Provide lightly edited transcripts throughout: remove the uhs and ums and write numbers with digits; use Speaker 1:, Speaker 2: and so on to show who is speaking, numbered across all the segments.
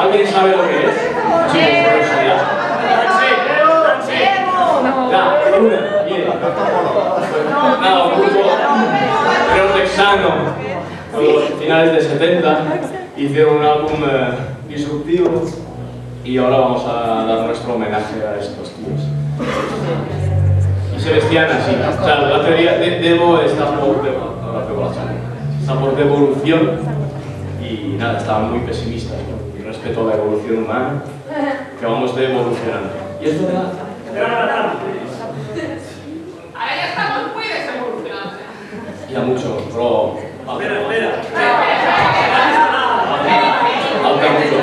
Speaker 1: ¿Alguien sabe lo que es? Sí, curiosidad. Ya, una, bien. Nada, un grupo texano, finales de 70, hicieron un álbum disruptivo y ahora vamos a dar nuestro homenaje a estos tíos. Y se vestían así. O sea, la teoría de Devo está por devolución y nada, estaban muy pesimistas, ¿no? Y respeto a la evolución humana, que vamos evolucionando. Y es verdad.
Speaker 2: Ahora ya estamos muy desevolucionados.
Speaker 1: Ya mucho, pero...
Speaker 3: Espera.
Speaker 1: Falta mucho,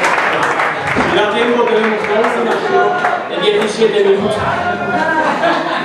Speaker 1: Ya tengo, tenemos una de 17 minutos.